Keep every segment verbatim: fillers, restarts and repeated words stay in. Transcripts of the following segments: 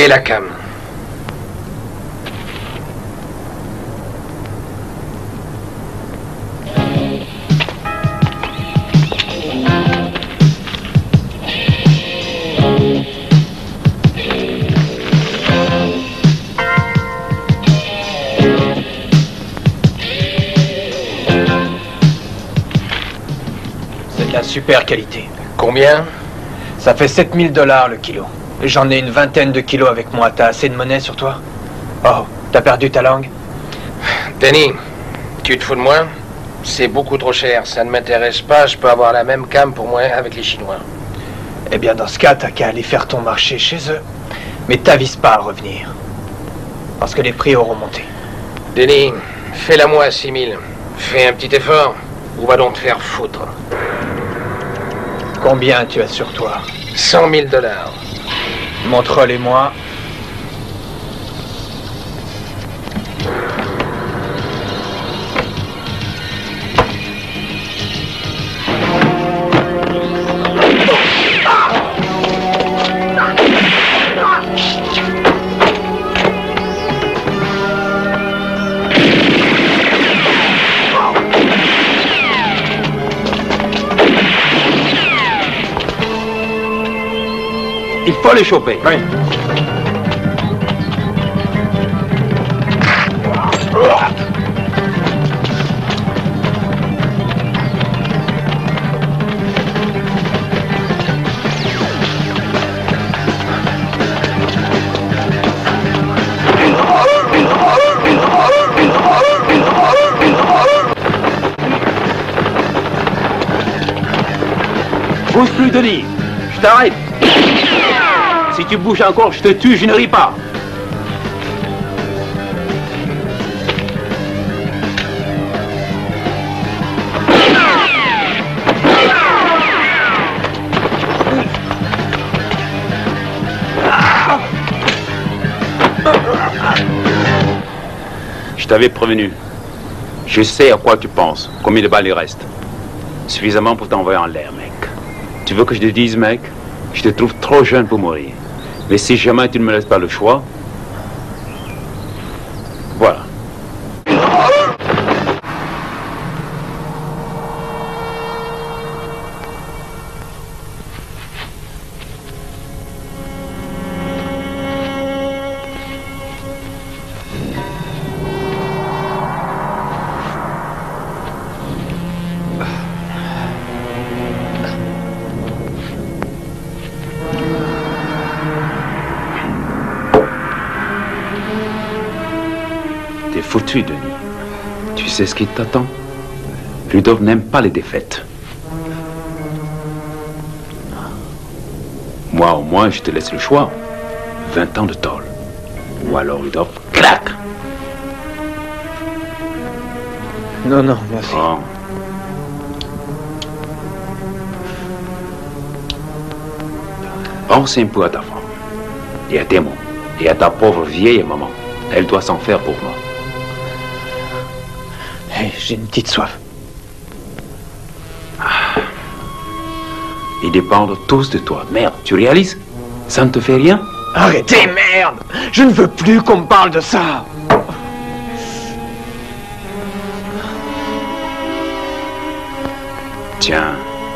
est la cam? C'est de la super qualité. Combien? Ça fait sept mille dollars le kilo. J'en ai une vingtaine de kilos avec moi. T'as assez de monnaie sur toi? Oh, t'as perdu ta langue? Danny, tu te fous de moi? C'est beaucoup trop cher. Ça ne m'intéresse pas. Je peux avoir la même cam pour moi avec les Chinois. Eh bien, dans ce cas, t'as qu'à aller faire ton marché chez eux. Mais t'avises pas à revenir. Parce que les prix auront monté. Danny, fais-la moi à six mille. Fais un petit effort. Ou va donc te faire foutre. Combien tu as sur toi? cent mille dollars. Montre et moi. Il faut les choper. Oui. Bouge plus, Denis. Je t'arrête. Si tu bouges encore, je te tue, je ne ris pas. Je t'avais prévenu. Je sais à quoi tu penses, combien de balles il reste. Suffisamment pour t'envoyer en l'air, mec. Tu veux que je te dise, mec? Je te trouve trop jeune pour mourir. Mais si jamais tu ne me laisses pas le choix, voilà. Foutu, Denis. Tu sais ce qui t'attend? Rudolf n'aime pas les défaites. Moi, au moins, je te laisse le choix. vingt ans de tôle. Ou alors, Rudolf, clac! Non, non, merci. Oh. Pense un peu à ta femme. Et à tes mots. Et à ta pauvre vieille maman. Elle doit s'en faire pour moi. Hey, j'ai une petite soif. Ah. Ils dépendent tous de toi. Merde, tu réalises? Ça ne te fait rien? Arrêtez, merde! Je ne veux plus qu'on me parle de ça! Tiens.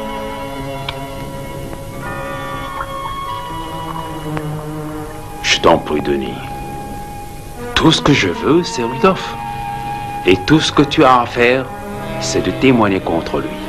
Je t'en prie, Denis. Tout ce que je veux, c'est Rudolf. Et tout ce que tu as à faire, c'est de témoigner contre lui.